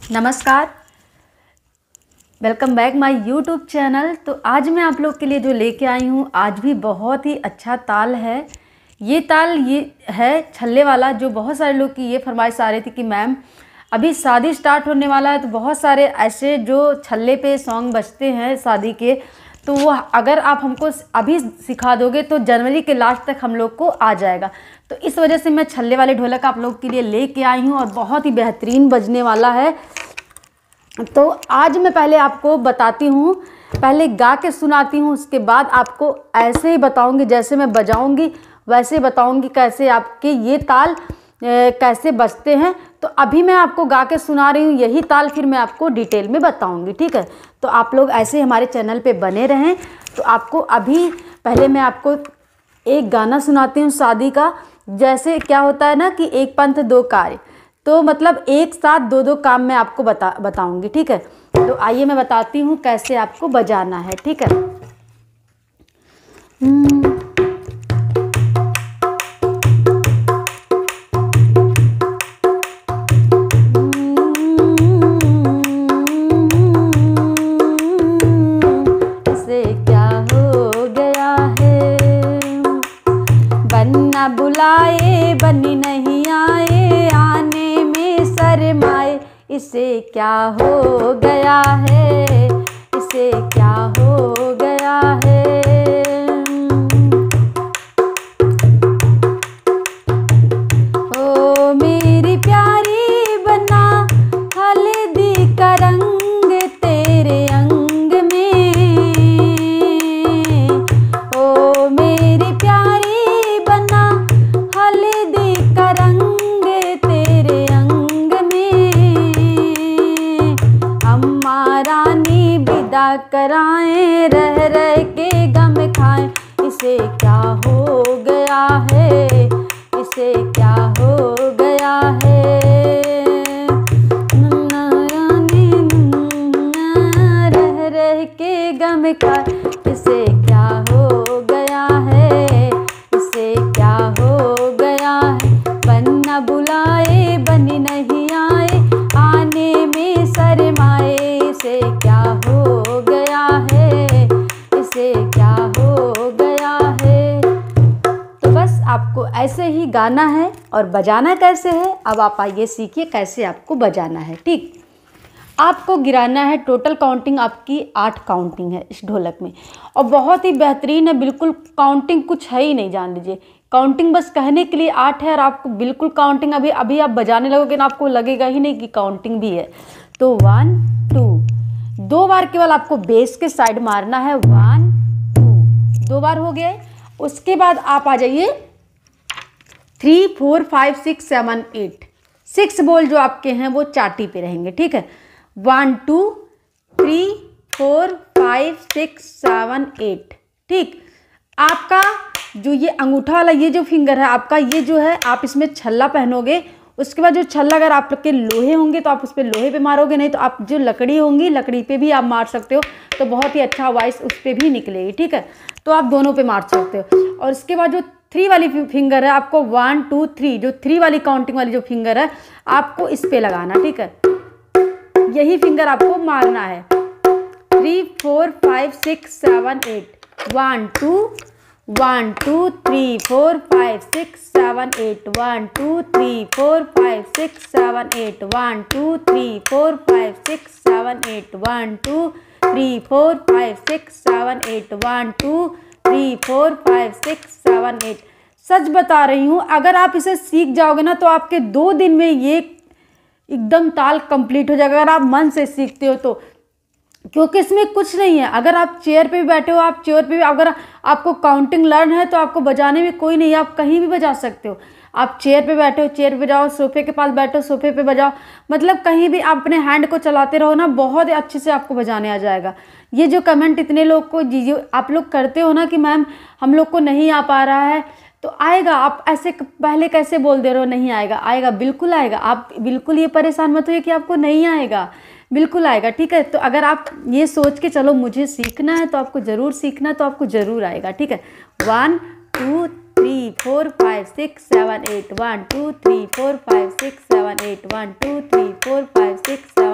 नमस्कार, welcome back my YouTube channel. तो आज मैं आप लोग के लिए जो लेके आई हूँ, आज भी बहुत ही अच्छा ताल है। ये ताल ये है छल्ले वाला, जो बहुत सारे लोग की ये फरमाइश आ रही थी कि मैम अभी शादी स्टार्ट होने वाला है, तो बहुत सारे ऐसे जो छल्ले पे सॉन्ग बजते हैं शादी के, तो वो अगर आप हमको अभी सिखा दोगे तो जनवरी के लास्ट तक हम लोग को आ जाएगा। तो इस वजह से मैं छल्ले वाले ढोलक आप लोग के लिए लेके आई हूँ और बहुत ही बेहतरीन बजने वाला है। तो आज मैं पहले आपको बताती हूँ, पहले गा के सुनाती हूँ, उसके बाद आपको ऐसे ही बताऊँगी, जैसे मैं बजाऊँगी वैसे बताऊँगी कैसे आपके ये ताल कैसे बजते हैं। तो अभी मैं आपको गा के सुना रही हूँ यही ताल, फिर मैं आपको डिटेल में बताऊँगी, ठीक है। तो आप लोग ऐसे ही हमारे चैनल पे बने रहें। तो आपको अभी पहले मैं आपको एक गाना सुनाती हूँ शादी का। जैसे क्या होता है ना कि एक पंथ दो कार्य, तो मतलब एक साथ दो दो काम मैं आपको बताऊंगी, ठीक है। तो आइए मैं बताती हूँ कैसे आपको बजाना है, ठीक है। इसे क्या हो गया है, बनना बुलाए बनी नहीं आए, आने में शर्माए। इसे क्या हो गया है, इसे क्या हो गया है। ओ मेरी प्यारी बना हल्दी का रंग तेरे अंग में। ओ मेरी प्यारी बना हल्दी का रंग तेरे अंग में। अम्मा रानी विदा कराएं, रह रह के गम खाएं। इसे क्या हो गया है, इसे क्या हो गया है। रह रह के गम खाएं। इसे क्या हो गया है, इसे क्या हो गया है। बनना बुलाए बनी नहीं आए, आने में शर्माए। इसे क्या हो गया है, इसे क्या हो गया है। तो बस आपको ऐसे ही गाना है और बजाना कैसे है, अब आप आइए सीखिए कैसे आपको बजाना है, ठीक। आपको गिराना है, टोटल काउंटिंग आपकी 8 काउंटिंग है इस ढोलक में, और बहुत ही बेहतरीन है, बिल्कुल काउंटिंग कुछ है ही नहीं, जान लीजिए। काउंटिंग बस कहने के लिए 8 है और आपको बिल्कुल काउंटिंग अभी आप बजाने लगोगे ना, आपको लगेगा ही नहीं कि काउंटिंग भी है। तो 1 2 2 बार केवल आपको बेस के साइड मारना है। 1 2 2 बार हो गया। उसके बाद आप आ जाइए 3 4 5 6 7 8 6 बोल जो आपके हैं वो चाटी पे रहेंगे, ठीक है। 1 2 3 4 5 6 7 8, ठीक। आपका जो ये अंगूठा वाला ये जो फिंगर है आपका, ये जो है आप इसमें छल्ला पहनोगे। उसके बाद जो छल्ला अगर आप के लोहे होंगे तो आप उस पर लोहे पे मारोगे, नहीं तो आप जो लकड़ी होंगी लकड़ी पे भी आप मार सकते हो, तो बहुत ही अच्छा वॉइस उस पर भी निकलेगी, ठीक है। तो आप दोनों पे मार सकते हो। और उसके बाद जो 3 वाली फिंगर है आपको 1 2 3, जो 3 वाली काउंटिंग वाली जो फिंगर है आपको इस पे लगाना, ठीक है। यही फिंगर आपको मारना है। 3 4 5 6 7 8 1 2 1 2 3 4 5 6 7 8 1 2 3 4 5 6 7 8 1 2 3 4 5 6 7 8 1 2 3 4 5 6 7 8 1 2 3 4 5 6 7 8। सच बता रही हूँ, अगर आप इसे सीख जाओगे ना तो आपके 2 दिन में ये एकदम ताल कंप्लीट हो जाएगा, अगर आप मन से सीखते हो तो। क्योंकि इसमें कुछ नहीं है, अगर आप चेयर पे भी बैठे हो, आप चेयर पे भी, अगर आपको काउंटिंग लर्न है तो आपको बजाने में कोई नहीं है, आप कहीं भी बजा सकते हो। आप चेयर पे बैठे हो चेयर पे बजाओ, सोफे के पास बैठो सोफे पे बजाओ, मतलब कहीं भी आप अपने हैंड को चलाते रहो ना, बहुत ही अच्छे से आपको बजाने आ जाएगा। ये जो कमेंट इतने लोग को जी आप लोग करते हो ना कि मैम हम लोग को नहीं आ पा रहा है, तो आएगा। आप ऐसे पहले कैसे बोल दे रहे हो नहीं आएगा, आएगा, बिल्कुल आएगा। आप बिल्कुल ये परेशान मत होइए कि आपको नहीं आएगा, बिल्कुल आएगा, ठीक है। तो अगर आप ये सोच के चलो मुझे सीखना है तो आपको ज़रूर सीखना है, तो आपको ज़रूर आएगा, ठीक है। 1 2 3 4 5 6 7 8 1 2 3 4 5 6 7 8 1 2 3 4 5 6 7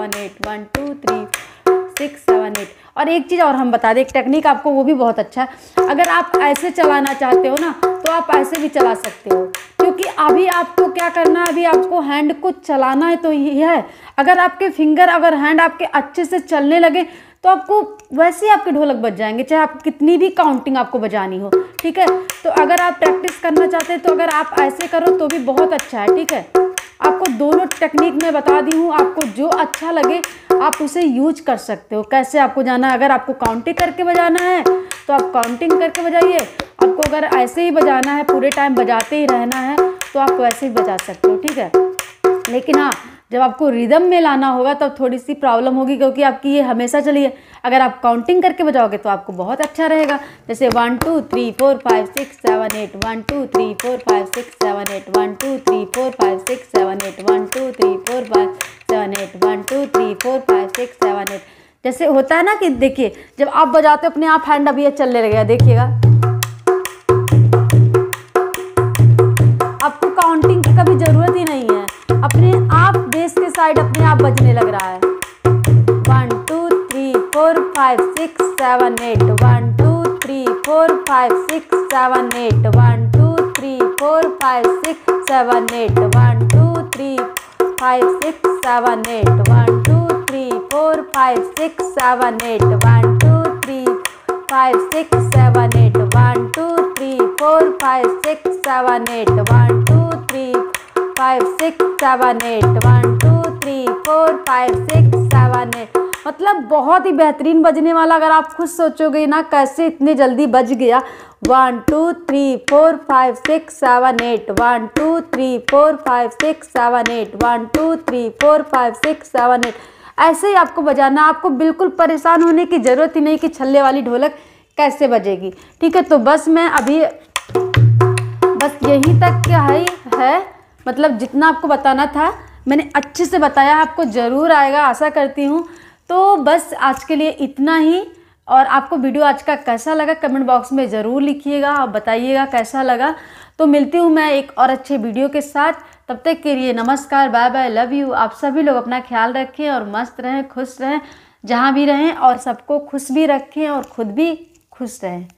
1 2 3 6 7 8। और एक चीज़ और हम बता दें, एक टेक्निक आपको, वो भी बहुत अच्छा है। अगर आप ऐसे चलाना चाहते हो ना तो आप ऐसे भी चला सकते हो, क्योंकि अभी आपको क्या करना है, अभी आपको हैंड को चलाना है। तो ये है, अगर आपके फिंगर, अगर हैंड आपके अच्छे से चलने लगे तो आपको वैसे ही आपके ढोलक बज जाएंगे, चाहे आप कितनी भी काउंटिंग आपको बजानी हो। ठीक है, तो अगर आप प्रैक्टिस करना चाहते हैं तो अगर आप ऐसे करो तो भी बहुत अच्छा है। ठीक है, आपको दोनों टेक्निक मैं बता दी हूँ, आपको जो अच्छा लगे आप उसे यूज कर सकते हो। कैसे आपको जाना है, अगर आपको काउंटिंग करके बजाना है तो आप काउंटिंग करके बजाइए, आपको अगर ऐसे ही बजाना है, पूरे टाइम बजाते ही रहना है, तो आप वैसे ही बजा सकते हो। ठीक है, लेकिन हाँ, जब आपको रिदम में लाना होगा तब थोड़ी सी प्रॉब्लम होगी, क्योंकि आपकी ये हमेशा चली है। अगर आप काउंटिंग करके बजाओगे तो आपको बहुत अच्छा रहेगा। जैसे 1 2 3 4 5 6 7 8 1 2 3 4 5 6 7 8 1 2 3 4 5 6 7 8 1 2 3 4 5 7 8 1 2 3 4 5 6 7 8। जैसे होता है ना कि देखिए, जब आप बजाते हो अपने आप हैंड अभी ये चलने लगेगा, देखिएगा, आपको काउंटिंग की कभी जरूरत ही नहीं है, अपने आप बेस के साइड अपने आप बजने लग रहा है। 1 2 3 4 5 6 7 8 1 2 3 4 5 6 7 8 1 2 3 4 5 6 7 8 1 2 3 5 6 7 8 1 2 3 4 5 6 7 8 1 2 3 5 6 7 8 1 2 3 4 5 6 7 8 1 2 3 5 6 7 8 1 2 3 4 5 6 7 8। मतलब बहुत ही बेहतरीन बजने वाला। अगर आप खुद सोचोगे ना कैसे इतने जल्दी बज गया, 1 2 3 4 5 6 7 8 1 2 3 4 5 6 7 8 1 2 3 4 5 6 7 8। ऐसे ही आपको बजाना, आपको बिल्कुल परेशान होने की ज़रूरत ही नहीं कि छल्ले वाली ढोलक कैसे बजेगी। ठीक है, तो बस मैं अभी बस यहीं तक क्या है, मतलब जितना आपको बताना था मैंने अच्छे से बताया, आपको ज़रूर आएगा आशा करती हूँ। तो बस आज के लिए इतना ही। और आपको वीडियो आज का कैसा लगा कमेंट बॉक्स में ज़रूर लिखिएगा और बताइएगा कैसा लगा। तो मिलती हूँ मैं एक और अच्छे वीडियो के साथ, तब तक के लिए नमस्कार, बाय बाय, लव यू। आप सभी लोग अपना ख्याल रखें और मस्त रहें, खुश रहें जहाँ भी रहें, और सबको खुश भी रखें और खुद भी खुश रहें।